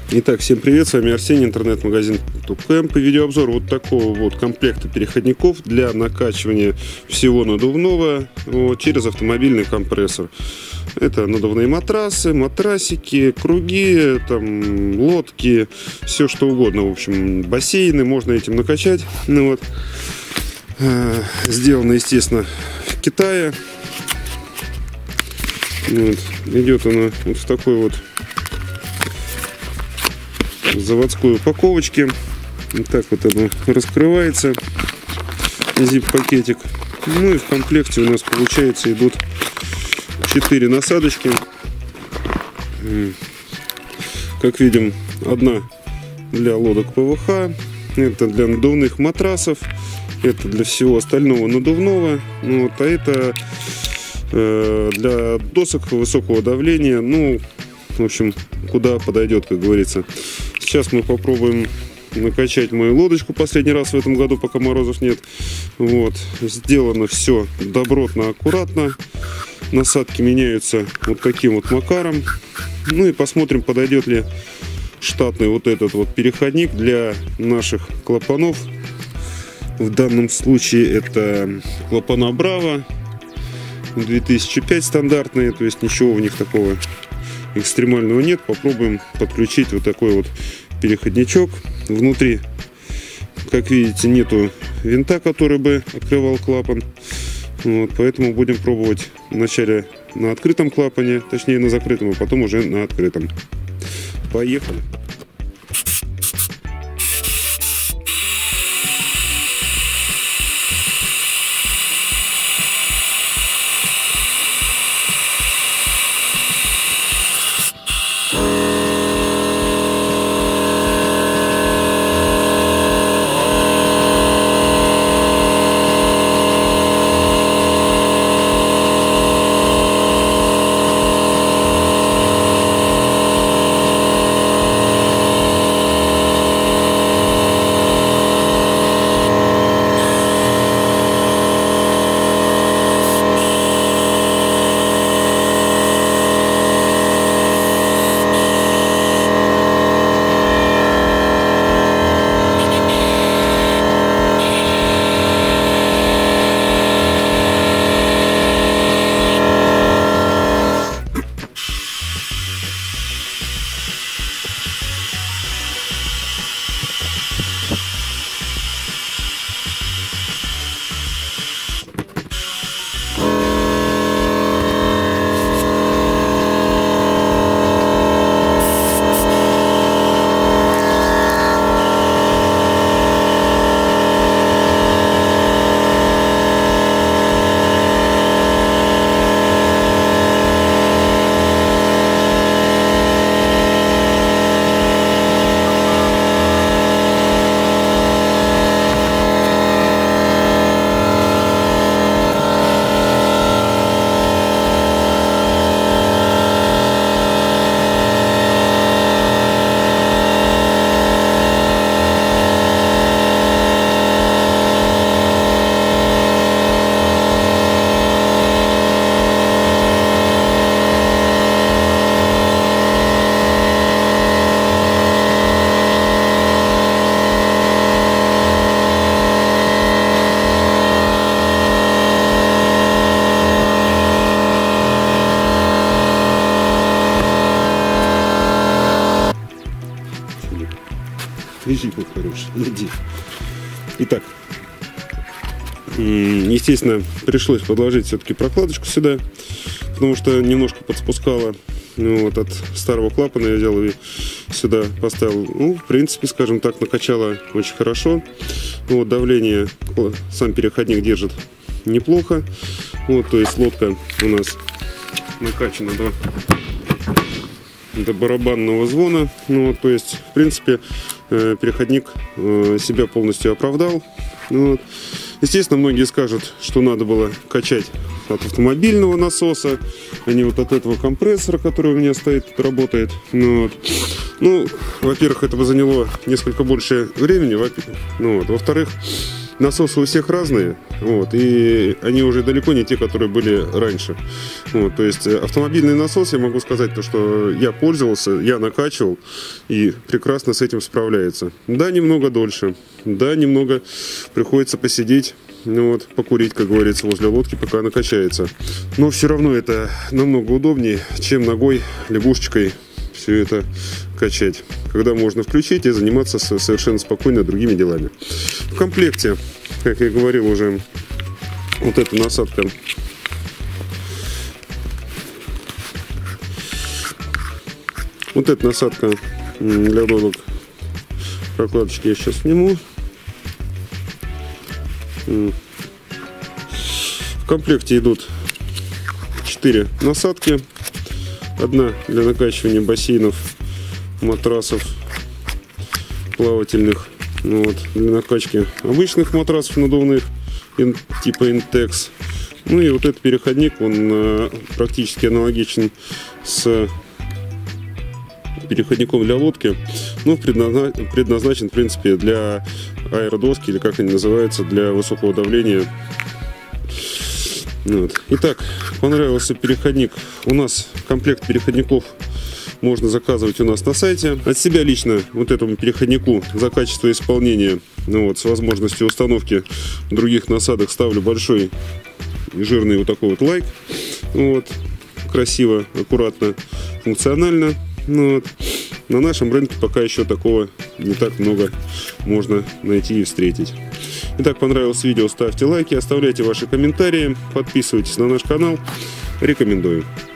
Итак, всем привет, с вами Арсений, интернет-магазин Тукэмп. И видеообзор вот такого вот комплекта переходников для накачивания всего надувного через автомобильный компрессор. Это надувные матрасы, матрасики, круги, там, лодки, все что угодно. В общем, бассейны можно этим накачать. Ну, вот. Сделано, естественно, в Китае. Вот. Идет она вот в такой вот заводской упаковочке. Вот так вот она раскрывается, зип-пакетик. Ну и в комплекте у нас, получается, идут 4 насадочки. Как видим, одна для лодок ПВХ, это для надувных матрасов, это для всего остального надувного. Ну, вот, а это для досок высокого давления. Ну, в общем, куда подойдет, как говорится. Сейчас мы попробуем накачать мою лодочку последний раз в этом году, пока морозов нет. Вот. Сделано все добротно, аккуратно. Насадки меняются вот таким вот макаром. Ну и посмотрим, подойдет ли штатный вот этот вот переходник для наших клапанов. В данном случае это клапана Браво 2005 стандартные, то есть ничего в них такого экстремального нет. Попробуем подключить вот такой вот переходничок. Внутри, как видите, нету винта, который бы открывал клапан. Вот, поэтому будем пробовать вначале на открытом клапане, точнее на закрытом, а потом уже на открытом. Поехали! Лежи, вот хороший, иди. Итак, естественно, пришлось подложить все-таки прокладочку сюда, потому что немножко подспускало. Вот, от старого клапана я взял и сюда поставил. Ну, в принципе, скажем так, накачало очень хорошо. Вот, давление сам переходник держит неплохо. Вот, то есть лодка у нас накачана до барабанного звона. Ну, вот, то есть, в принципе, переходник себя полностью оправдал. Вот. Естественно, многие скажут, что надо было качать от автомобильного насоса, а не вот от этого компрессора, который у меня стоит, тут работает. Вот. Ну, во-первых, это бы заняло несколько больше времени. Ну, вот. Во-вторых, насосы у всех разные, вот, и они уже далеко не те, которые были раньше. Вот, то есть автомобильный насос, я могу сказать, то, что я пользовался, я накачивал и прекрасно с этим справляется. Да, немного дольше, да, немного приходится посидеть, ну вот, покурить, как говорится, возле лодки, пока она качается. Но все равно это намного удобнее, чем ногой, лягушечкой все это качать. Когда можно включить и заниматься совершенно спокойно другими делами. В комплекте, как я говорил уже, вот эта насадка. Вот эта насадка для лодок. Прокладочки я сейчас сниму. В комплекте идут 4 насадки. Одна для накачивания бассейнов, матрасов плавательных. Вот, для накачки обычных матрасов надувных типа Intex. Ну и вот этот переходник, он практически аналогичен с переходником для лодки, но предназначен в принципе для аэродоски, или как они называются, для высокого давления. Вот. Итак, понравился переходник. У нас комплект переходников можно заказывать у нас на сайте. От себя лично вот этому переходнику за качество исполнения, ну вот, с возможностью установки других насадок, ставлю большой жирный вот такой вот лайк. Вот. Красиво, аккуратно, функционально. Ну вот. На нашем рынке пока еще такого не так много можно найти и встретить. Итак, понравилось видео, ставьте лайки, оставляйте ваши комментарии, подписывайтесь на наш канал. Рекомендую.